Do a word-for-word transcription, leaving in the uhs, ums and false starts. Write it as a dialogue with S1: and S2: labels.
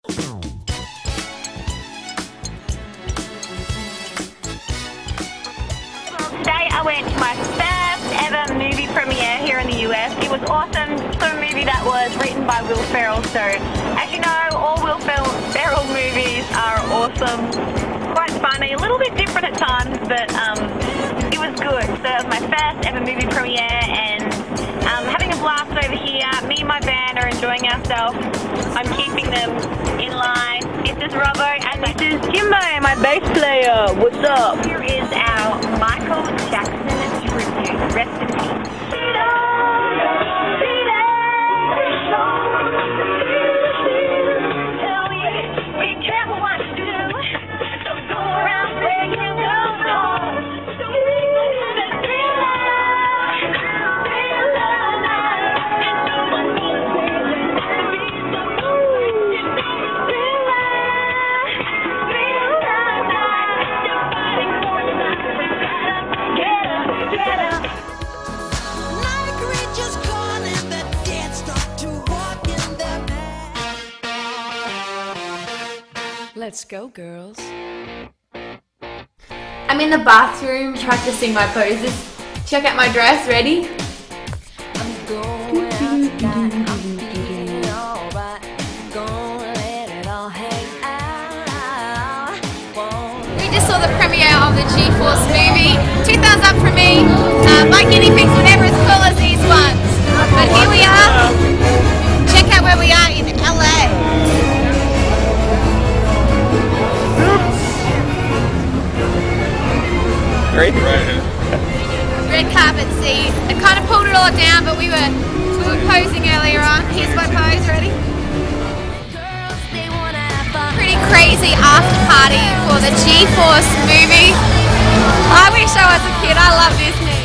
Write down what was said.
S1: Today I went to my first ever movie premiere here in the U S. It was awesome for a movie that was written by Will Ferrell. So, as you know, all Will Ferrell movies are awesome, quite funny, a little bit different at times, but um, it was good. So that was my first ever movie premiere, and um, having a blast over here. Me and my band are enjoying ourselves. I'm keeping them in line. This is Robbo, and this is Jimbo, my bass player. What's up? Here is our Michael Jackson tribute. Rest in peace.
S2: Let's go, girls.
S3: I'm in the bathroom practicing my poses. Check out my dress. Ready?
S2: I'm going out tonight. I'm feeling alright. Gonna let it all hang out.
S3: We just saw the premiere of the G-Force movie. Two thumbs up from me. Uh, my guinea pigs were never as cool as these ones. But here we are. Check out where we are in L A.
S4: Right.
S3: Red carpet scene. I kind of pulled it all down, but we were we were posing earlier on. Here's my pose. Ready? Pretty crazy after party for the G-Force movie. I wish I was a kid. I love Disney.